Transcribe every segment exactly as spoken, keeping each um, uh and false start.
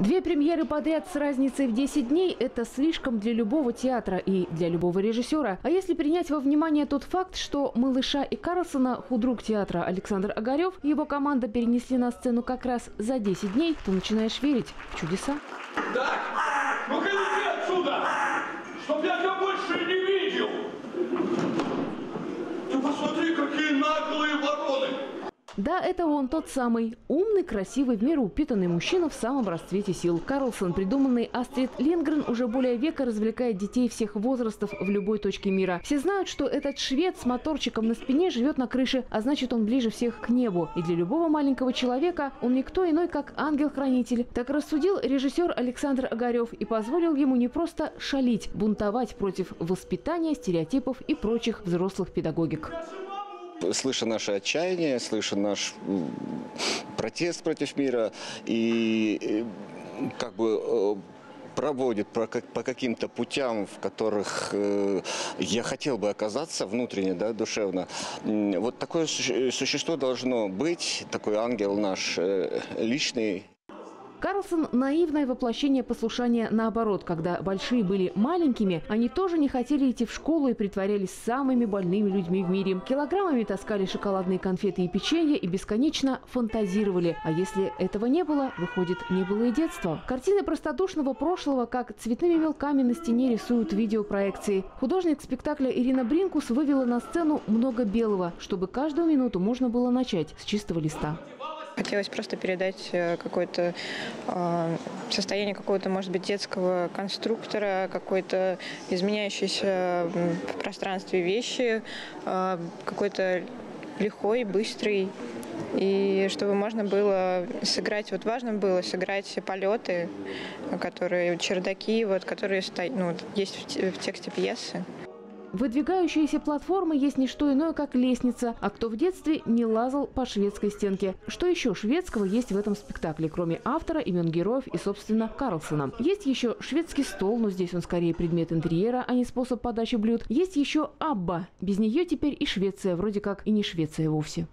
Две премьеры подряд с разницей в десять дней – это слишком для любого театра и для любого режиссера. А если принять во внимание тот факт, что «Малыша» и Карлсона худрук театра Александр Огарев и его команда перенесли на сцену как раз за десять дней, то начинаешь верить в чудеса. Так, выходите отсюда, чтоб я тебя больше не видел. Ты посмотри, какие наглые вороны. Да, это он, тот самый умный, красивый, в меру упитанный мужчина в самом расцвете сил. Карлсон, придуманный Астрид Линдгрен, уже более века развлекает детей всех возрастов в любой точке мира. Все знают, что этот швед с моторчиком на спине живет на крыше, а значит, он ближе всех к небу. И для любого маленького человека он никто иной, как ангел-хранитель. Так рассудил режиссер Александр Огарев и позволил ему не просто шалить, бунтовать против воспитания, стереотипов и прочих взрослых педагогик. Слыша наше отчаяние, слыша наш протест против мира и как бы проводит по каким-то путям, в которых я хотел бы оказаться внутренне, да, душевно. Вот такое существо должно быть, такой ангел наш личный. Карлсон – наивное воплощение послушания наоборот. Когда большие были маленькими, они тоже не хотели идти в школу и притворялись самыми больными людьми в мире. Килограммами таскали шоколадные конфеты и печенье и бесконечно фантазировали. А если этого не было, выходит, не было и детства. Картины простодушного прошлого, как цветными мелками на стене рисуют видеопроекции. Художник спектакля Ирина Бринкус вывела на сцену много белого, чтобы каждую минуту можно было начать с чистого листа. Хотелось просто передать какое-то э, состояние какого-то, может быть, детского конструктора, какой-то изменяющейся в пространстве вещи, э, какой-то лихой, быстрый. И чтобы можно было сыграть, вот важно было сыграть полеты, которые, чердаки, вот, которые ну, есть в, в тексте пьесы. Выдвигающиеся платформы есть не что иное, как лестница. А кто в детстве не лазал по шведской стенке? Что еще шведского есть в этом спектакле, кроме автора, имен героев и, собственно, Карлсона? Есть еще шведский стол, но здесь он скорее предмет интерьера, а не способ подачи блюд. Есть еще Абба. Без нее теперь и Швеция вроде как и не Швеция вовсе.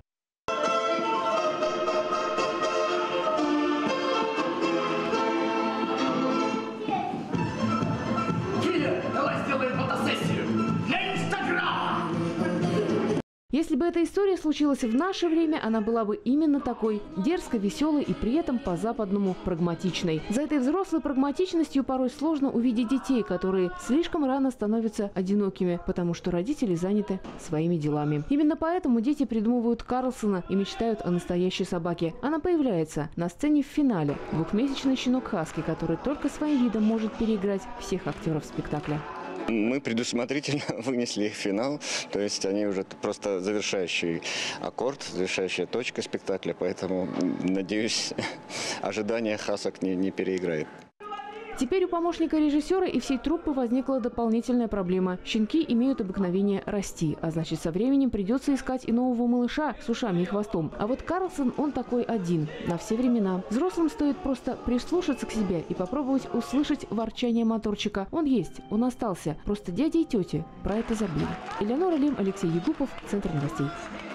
Если бы эта история случилась в наше время, она была бы именно такой – дерзкой, веселой и при этом по-западному прагматичной. За этой взрослой прагматичностью порой сложно увидеть детей, которые слишком рано становятся одинокими, потому что родители заняты своими делами. Именно поэтому дети придумывают Карлсона и мечтают о настоящей собаке. Она появляется на сцене в финале – двухмесячный щенок Хаски, который только своим видом может переиграть всех актеров спектакля. Мы предусмотрительно вынесли их в финал, то есть они уже просто завершающий аккорд, завершающая точка спектакля, поэтому, надеюсь, ожидание Хасок не, не переиграет. Теперь у помощника режиссера и всей труппы возникла дополнительная проблема. Щенки имеют обыкновение расти, а значит, со временем придется искать и нового малыша с ушами и хвостом. А вот Карлсон, он такой один, на все времена. Взрослым стоит просто прислушаться к себе и попробовать услышать ворчание моторчика. Он есть, он остался, просто дяди и тети про это забыли. Элеонора Лим, Алексей Егупов, Центр новостей.